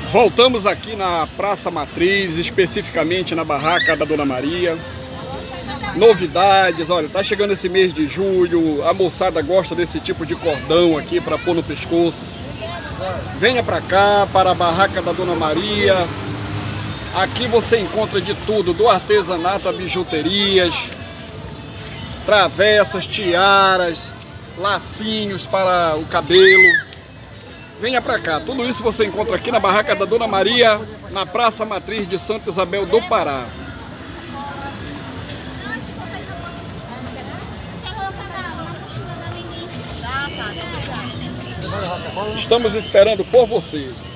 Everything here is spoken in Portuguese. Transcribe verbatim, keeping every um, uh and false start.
Voltamos aqui na Praça Matriz, especificamente na barraca da Dona Maria. Novidades, olha, tá chegando esse mês de julho, a moçada gosta desse tipo de cordão aqui para pôr no pescoço. Venha para cá, para a barraca da Dona Maria. Aqui você encontra de tudo, do artesanato a bijuterias, travessas, tiaras, lacinhos para o cabelo. Venha para cá, tudo isso você encontra aqui na barraca da Dona Maria, na Praça Matriz de Santa Isabel do Pará. Estamos esperando por você.